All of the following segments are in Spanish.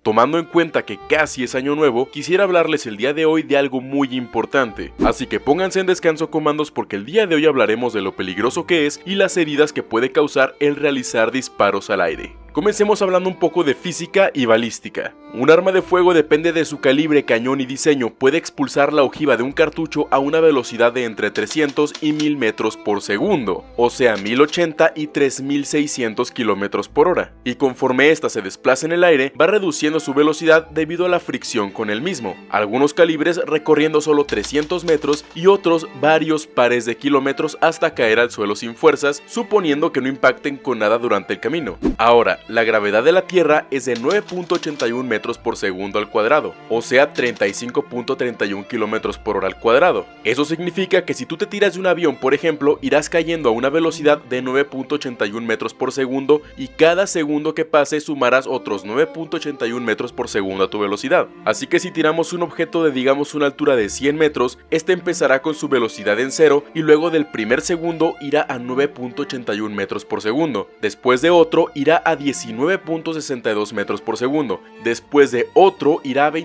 tomando en cuenta que casi es año nuevo, quisiera hablarles el día de hoy de algo muy importante. Así que pónganse en descanso, comandos, porque el día de hoy hablaremos de lo peligroso que es y las heridas que puede causar el realizar disparos al aire. Comencemos hablando un poco de física y balística. Un arma de fuego depende de su calibre, cañón y diseño. Puede expulsar la ojiva de un cartucho a una velocidad de entre 300 y 1000 metros por segundo, o sea 1080 y 3600 kilómetros por hora. Y conforme ésta se desplaza en el aire, va reduciendo su velocidad debido a la fricción con el mismo. Algunos calibres recorriendo solo 300 metros y otros varios pares de kilómetros hasta caer al suelo sin fuerzas, suponiendo que no impacten con nada durante el camino. Ahora, la gravedad de la Tierra es de 9.81 metros por segundo al cuadrado, o sea 35.31 kilómetros por hora al cuadrado. Eso significa que si tú te tiras de un avión, por ejemplo, irás cayendo a una velocidad de 9.81 metros por segundo y cada segundo que pase sumarás otros 9.81 metros por segundo a tu velocidad. Así que si tiramos un objeto de digamos una altura de 100 metros, este empezará con su velocidad en cero y luego del primer segundo irá a 9.81 metros por segundo. Después de otro irá a 19.62 metros por segundo, después de otro irá a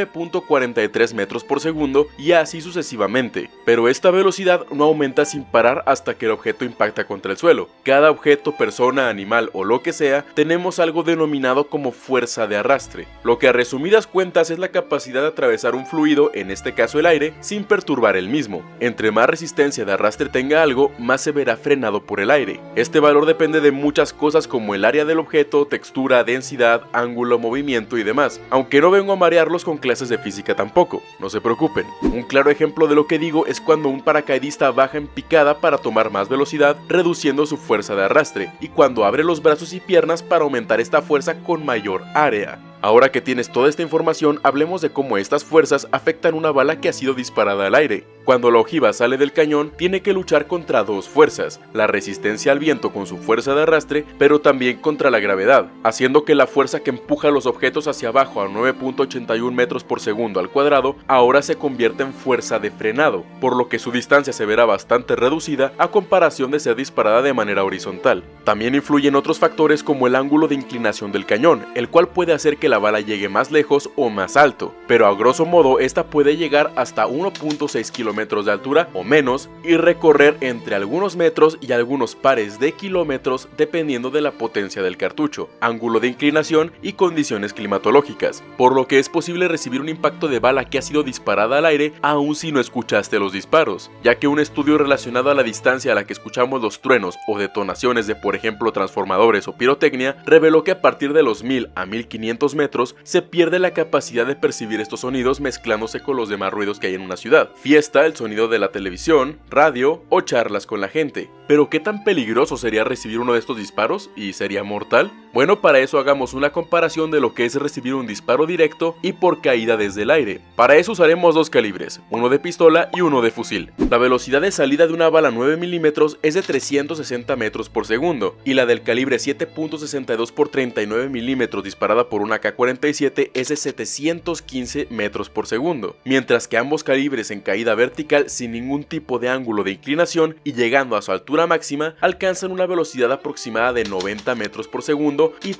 29.43 metros por segundo y así sucesivamente, pero esta velocidad no aumenta sin parar hasta que el objeto impacta contra el suelo. Cada objeto, persona, animal o lo que sea, tenemos algo denominado como fuerza de arrastre, lo que a resumidas cuentas es la capacidad de atravesar un fluido, en este caso el aire, sin perturbar el mismo. Entre más resistencia de arrastre tenga algo, más se verá frenado por el aire. Este valor depende de muchas cosas como el área del objeto, textura, densidad, ángulo, movimiento y demás, aunque no vengo a marearlos con clases de física tampoco, no se preocupen. Un claro ejemplo de lo que digo es cuando un paracaidista baja en picada para tomar más velocidad, reduciendo su fuerza de arrastre, y cuando abre los brazos y piernas para aumentar esta fuerza con mayor área. Ahora que tienes toda esta información, hablemos de cómo estas fuerzas afectan una bala que ha sido disparada al aire. Cuando la ojiva sale del cañón, tiene que luchar contra dos fuerzas, la resistencia al viento con su fuerza de arrastre, pero también contra la gravedad, haciendo que la fuerza que empuja los objetos hacia abajo a 9.81 metros por segundo al cuadrado, ahora se convierte en fuerza de frenado, por lo que su distancia se verá bastante reducida a comparación de ser disparada de manera horizontal. También influyen otros factores como el ángulo de inclinación del cañón, el cual puede hacer que la bala llegue más lejos o más alto, pero a grosso modo esta puede llegar hasta 1.6 kilómetros de altura o menos y recorrer entre algunos metros y algunos pares de kilómetros dependiendo de la potencia del cartucho, ángulo de inclinación y condiciones climatológicas, por lo que es posible recibir un impacto de bala que ha sido disparada al aire aun si no escuchaste los disparos, ya que un estudio relacionado a la distancia a la que escuchamos los truenos o detonaciones de por ejemplo transformadores o pirotecnia reveló que a partir de los 1000 a 1500 metros se pierde la capacidad de percibir estos sonidos mezclándose con los demás ruidos que hay en una ciudad, fiesta, el sonido de la televisión, radio o charlas con la gente. Pero ¿qué tan peligroso sería recibir uno de estos disparos? ¿Y sería mortal? Bueno, para eso hagamos una comparación de lo que es recibir un disparo directo y por caída desde el aire. Para eso usaremos dos calibres, uno de pistola y uno de fusil. La velocidad de salida de una bala 9 mm es de 360 metros por segundo y la del calibre 7.62 por 39 mm disparada por una AK-47 es de 715 metros por segundo, mientras que ambos calibres en caída vertical sin ningún tipo de ángulo de inclinación y llegando a su altura máxima alcanzan una velocidad aproximada de 90 metros por segundo y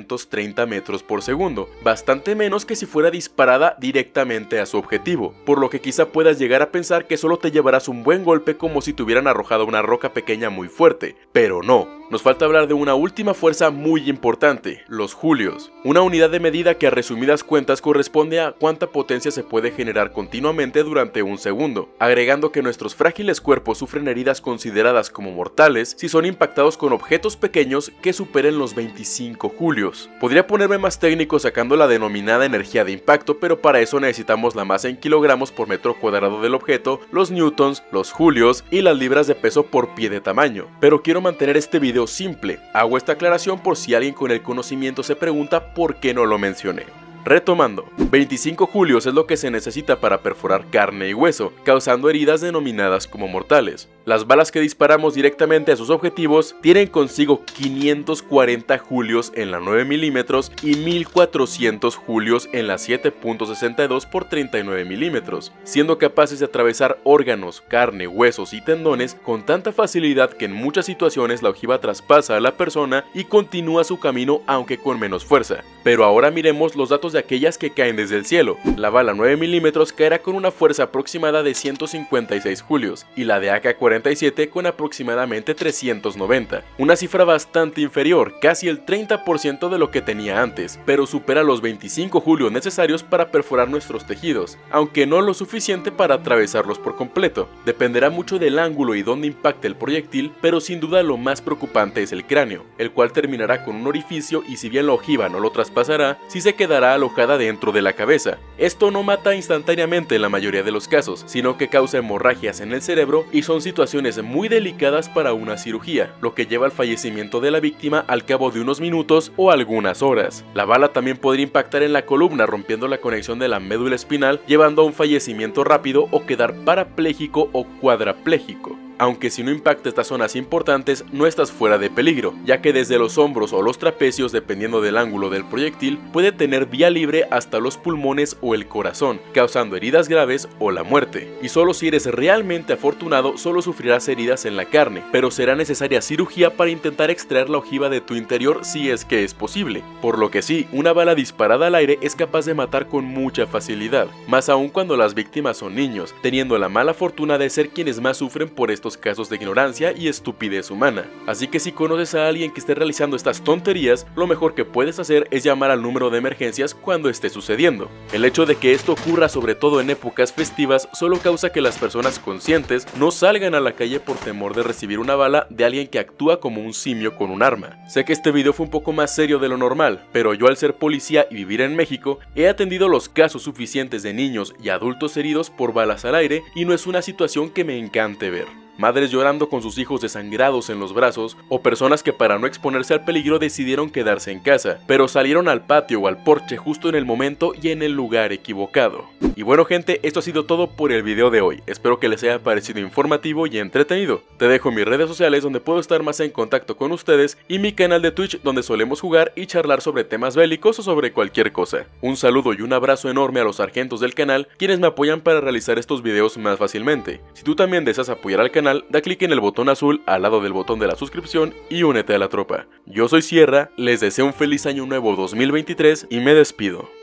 330 metros por segundo, bastante menos que si fuera disparada directamente a su objetivo, por lo que quizá puedas llegar a pensar que solo te llevarás un buen golpe como si te hubieran arrojado una roca pequeña muy fuerte, pero no. Nos falta hablar de una última fuerza muy importante, los julios, una unidad de medida que a resumidas cuentas corresponde a cuánta potencia se puede generar continuamente durante un segundo, agregando que nuestros frágiles cuerpos sufren heridas consideradas como mortales si son impactados con objetos pequeños que superen los 25 julios. Podría ponerme más técnico sacando la denominada energía de impacto, pero para eso necesitamos la masa en kilogramos por metro cuadrado del objeto, los newtons, los julios y las libras de peso por pie de tamaño. Pero quiero mantener este video simple. Hago esta aclaración por si alguien con el conocimiento se pregunta por qué no lo mencioné. Retomando, 25 julios es lo que se necesita para perforar carne y hueso, causando heridas denominadas como mortales. Las balas que disparamos directamente a sus objetivos tienen consigo 540 julios en la 9 mm y 1400 julios en la 7.62 x 39 mm, siendo capaces de atravesar órganos, carne, huesos y tendones con tanta facilidad que en muchas situaciones la ojiva traspasa a la persona y continúa su camino aunque con menos fuerza. Pero ahora miremos los datos de aquellas que caen desde el cielo. La bala 9 mm caerá con una fuerza aproximada de 156 julios y la de AK-47 con aproximadamente 390, una cifra bastante inferior, casi el 30% de lo que tenía antes, pero supera los 25 julios necesarios para perforar nuestros tejidos, aunque no lo suficiente para atravesarlos por completo. Dependerá mucho del ángulo y dónde impacte el proyectil, pero sin duda lo más preocupante es el cráneo, el cual terminará con un orificio y si bien la ojiva no lo traspasará, sí se quedará alojada dentro de la cabeza. Esto no mata instantáneamente en la mayoría de los casos, sino que causa hemorragias en el cerebro y son situaciones muy delicadas para una cirugía, lo que lleva al fallecimiento de la víctima al cabo de unos minutos o algunas horas. La bala también podría impactar en la columna rompiendo la conexión de la médula espinal, llevando a un fallecimiento rápido o quedar parapléjico o cuadrapléjico. Aunque si no impacta estas zonas importantes, no estás fuera de peligro, ya que desde los hombros o los trapecios, dependiendo del ángulo del proyectil, puede tener vía libre hasta los pulmones o el corazón, causando heridas graves o la muerte. Y solo si eres realmente afortunado, solo sufrirás heridas en la carne, pero será necesaria cirugía para intentar extraer la ojiva de tu interior si es que es posible. Por lo que sí, una bala disparada al aire es capaz de matar con mucha facilidad, más aún cuando las víctimas son niños, teniendo la mala fortuna de ser quienes más sufren por estos casos de ignorancia y estupidez humana. Así que si conoces a alguien que esté realizando estas tonterías, lo mejor que puedes hacer es llamar al número de emergencias cuando esté sucediendo. El hecho de que esto ocurra sobre todo en épocas festivas solo causa que las personas conscientes no salgan a la calle por temor de recibir una bala de alguien que actúa como un simio con un arma. Sé que este video fue un poco más serio de lo normal, pero yo al ser policía y vivir en México, he atendido los casos suficientes de niños y adultos heridos por balas al aire y no es una situación que me encante ver. Madres llorando con sus hijos desangrados en los brazos, o personas que para no exponerse al peligro decidieron quedarse en casa, pero salieron al patio o al porche justo en el momento y en el lugar equivocado. Y bueno gente, esto ha sido todo por el video de hoy, espero que les haya parecido informativo y entretenido. Te dejo mis redes sociales donde puedo estar más en contacto con ustedes y mi canal de Twitch donde solemos jugar y charlar sobre temas bélicos o sobre cualquier cosa. Un saludo y un abrazo enorme a los sargentos del canal, quienes me apoyan para realizar estos videos más fácilmente. Si tú también deseas apoyar al canal, da clic en el botón azul al lado del botón de la suscripción y únete a la tropa. Yo soy Sierra, les deseo un feliz año nuevo 2023 y me despido.